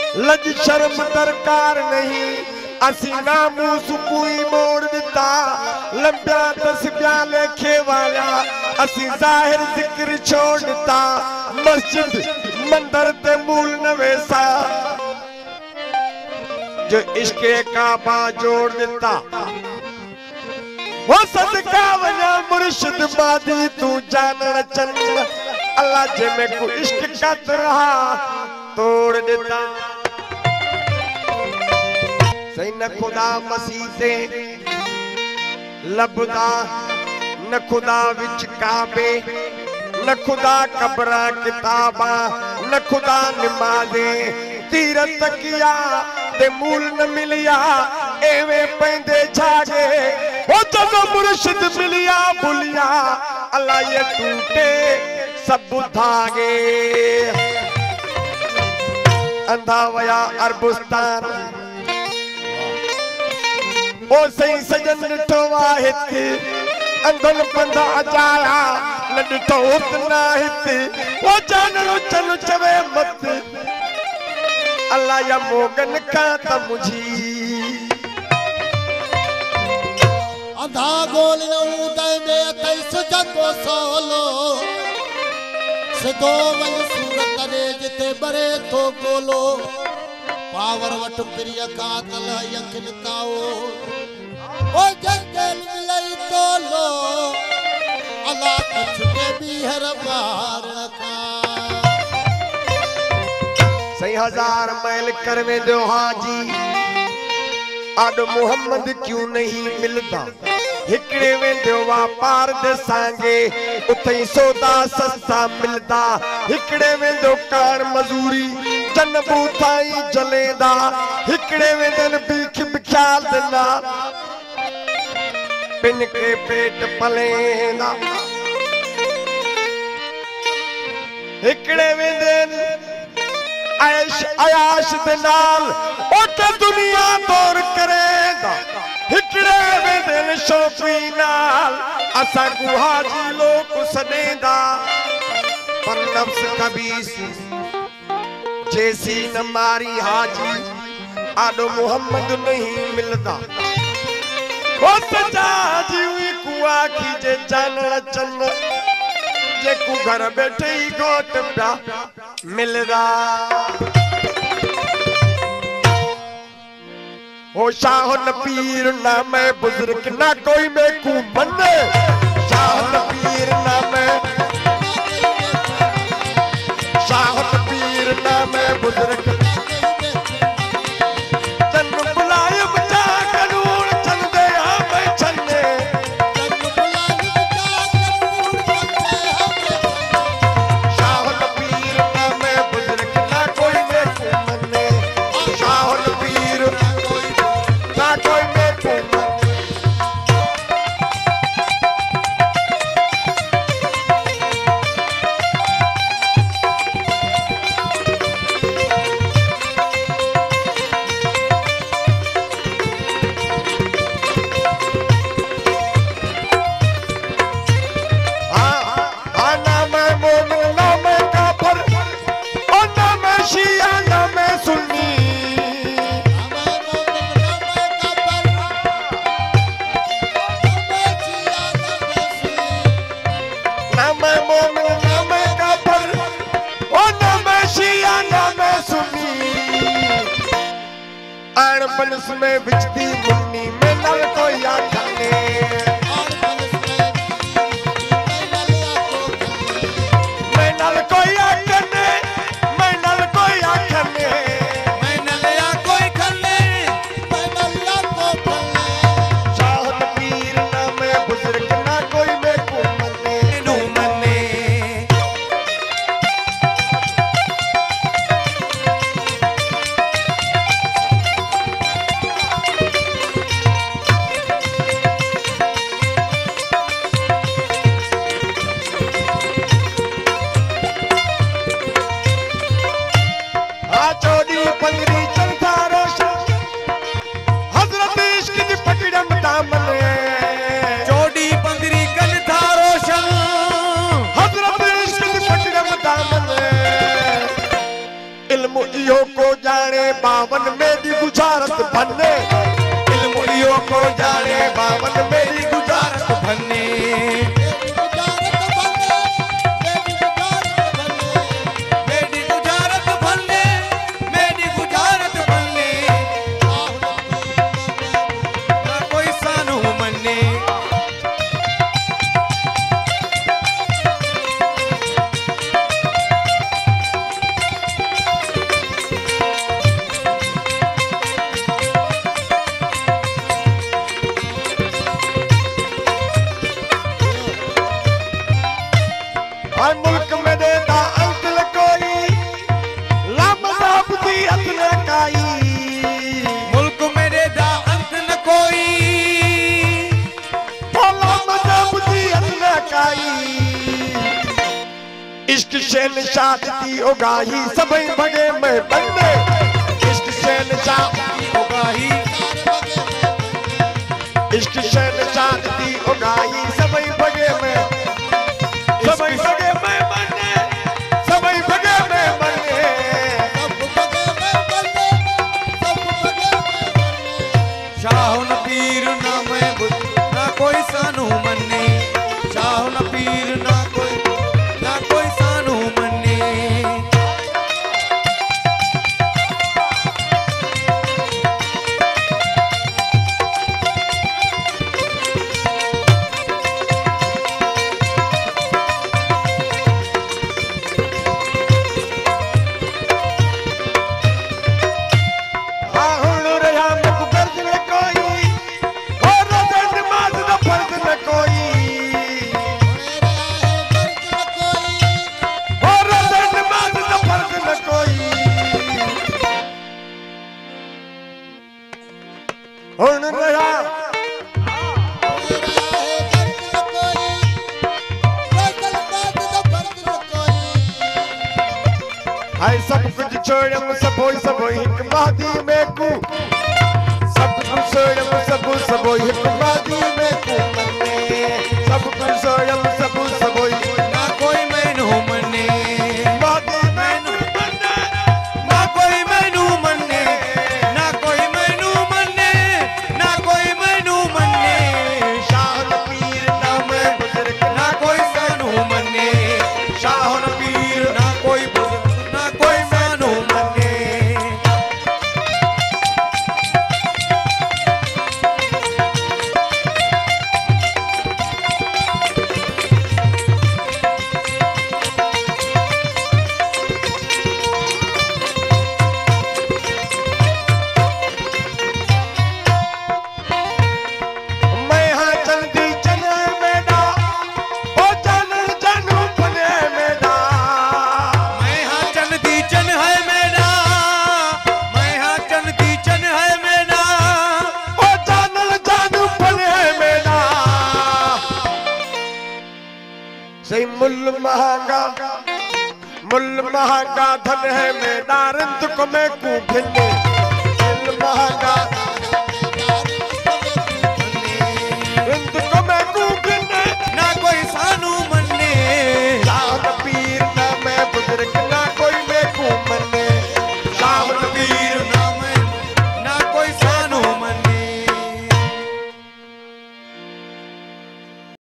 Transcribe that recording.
लज शर्म दरकार नहीं असी नामूस कोई मोड़ दिता लंबिया तस्बिया लेखे वाला असी जाहिर जिक्र छोड़ दिता मस्जिद मंदिर ते मूल नवेसा जो इश्क काबा जोड़ दिता वो सदका वना मुर्शिद बादी तू जानन चन अल्लाह जे में को इश्क कत रहा तोड़ देता सही न खुदा मसीह से लबदा न खुदा विच काबे न खुदा कबरा किताबा न खुदा नमाज़े तीर तकिया ते मूल न मिलिया एवे पेंदे जागे ओ जब मुर्शिद मिलिया बुलिया अल्लाह ये टूटे सब धागे अंधा वया अरबुस्तान ओ सही सजन डिठो वाहित अंधन पंधा अजाया न डिठो उतना हित ओ जाननो चलो चवे मत अल्लाह या मोगन का त मुझी अंधा गोल न उदय में तैस जको सोलो सिधो वल सूरत करे जिते बरे तो गोलो पावर वट प्रिय का तल यकिन ताओ ओ जंगल मिलई तोलो अल्लाह कुछ के बीहर मार का सही हजार मैल करवे दो हाजी आड मोहम्मद क्यों नहीं मिलता हिकड़े में दो व्यापार दे सांगे उथे सौदा सस्ता मिलता हिकड़े में दो कार मजूरी जनबू थाई जलेदा हिकड़े में दिन बीख बिख्याल देना पिन के पेट पलेना हिकड़े में दिन ऐश आयाश दे नाल ओटे दुनिया दौर करेगा हिकड़े में दिन शौकी नाल असा को हाजी लोग सनेदा पर नफ्स कबीस जैसी न मारी हाजी आडो मोहम्मद नहीं मिलता वो सजा जीवी कुआ की जे जानना चन्न जे को घर बैठे ही गोट प्या मिलदा हो शाह न पीर ना मैं बुजुर्ग ना कोई मैं को बने शाह न पीर ना मैं शाह न पीर ना मैं बुजुर्ग चन बुलाए बचा कानून चन दे हम चन्ने शाह न पीर ना मैं बुजुर्ग ना कोई मैं को बने शाह न पीर ना कोई मैं को बने में बिजती मुन्नी में नल कोई आखने मैं नल कोई आखने मैं नल कोई आखने मैं नलिया कोई खले मैं नलिया को खले चाहत पीर ना मैं बुजुर्ग ना कोई मैं को मने नू मने इहो को जाने 52 मेरी गुजारत भन्ने इल्म इहो को जाने 52 मेरी गुजारत भन्ने मुल्क में देता अंत न कोई लामसाब दी हथ न काई मुल्क में देता अंत न कोई लामसाब दी हथ न काई इश्क शेन शाद दी उगाही सभई भगे में बंदे इश्क शेन शाद दी उगाही इश्क शेन शाद दी उगाही सभई भगे में सभई भगे शाह न पीर ना मैं ना कोई सानू मन्ने शाह न पीर ना कोई सानू मन्ने सब कुछ छोड़म सबोई हिक मादी में कू सब कुछ छोड़म सबोई हिक मादी में कू मन्ने सब कुछ छोड़म सबोई ना कोई मैनू मन्ने मादी मैनू मन्ने ना कोई मैनू मन्ने ना कोई मैनू मन्ने ना कोई मैनू मन्ने शाह न पीर ना मैं बुजुर्ग ना कोई सानू मन्ने शाह न पीर ना कोई बुजुर्ग ना कोई सानू मन्ने मैं हाँ चलती चले मेरा ओ जानन जानू बने मेरा मैं हाँ चलती चन है मेरा मैं हाँ चलती चन है मेरा ओ जानन जानू बने मेरा सही मुल महंगा धन है मेरा रंत को मैं कू भिन्ने मुल महंगा